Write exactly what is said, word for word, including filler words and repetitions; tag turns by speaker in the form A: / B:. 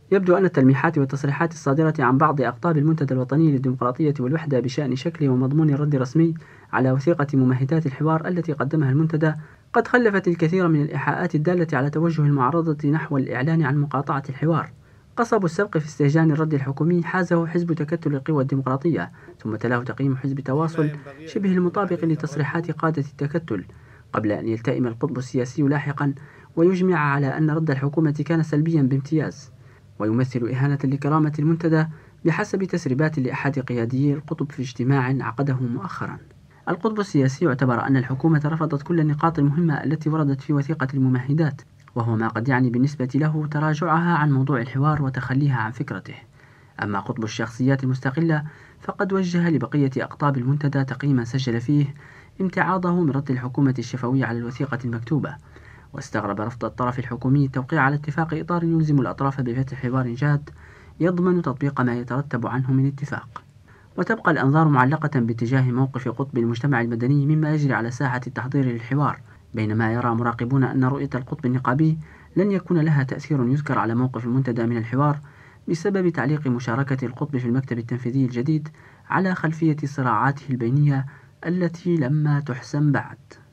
A: يبدو أن التلميحات والتصريحات الصادرة عن بعض أقطاب المنتدى الوطني للديمقراطية والوحدة بشأن شكل ومضمون الرد الرسمي على وثيقة ممهدات الحوار التي قدمها المنتدى قد خلفت الكثير من الإيحاءات الدالة على توجه المعارضة نحو الإعلان عن مقاطعة الحوار. قصب السبق في استهجان الرد الحكومي حازه حزب تكتل القوى الديمقراطية، ثم تلاه تقييم حزب تواصل شبه المطابق لتصريحات قادة التكتل، قبل أن يلتئم القطب السياسي لاحقا ويجمع على أن رد الحكومة كان سلبيا بامتياز، ويمثل إهانة لكرامة المنتدى بحسب تسريبات لأحد قياديي القطب في اجتماع عقده مؤخرا. القطب السياسي اعتبر أن الحكومة رفضت كل النقاط المهمة التي وردت في وثيقة الممهدات، وهو ما قد يعني بالنسبة له تراجعها عن موضوع الحوار وتخليها عن فكرته. أما قطب الشخصيات المستقلة فقد وجه لبقية أقطاب المنتدى تقييما سجل فيه امتعاضه من رد الحكومة الشفوي على الوثيقة المكتوبة، واستغرب رفض الطرف الحكومي التوقيع على اتفاق إطار يلزم الأطراف بفتح حوار جاد يضمن تطبيق ما يترتب عنه من اتفاق. وتبقى الأنظار معلقة باتجاه موقف قطب المجتمع المدني مما يجري على ساحة التحضير للحوار، بينما يرى مراقبون أن رؤية القطب النقابي لن يكون لها تأثير يذكر على موقف المنتدى من الحوار بسبب تعليق مشاركة القطب في المكتب التنفيذي الجديد على خلفية صراعاته البينية التي لما تحسم بعد.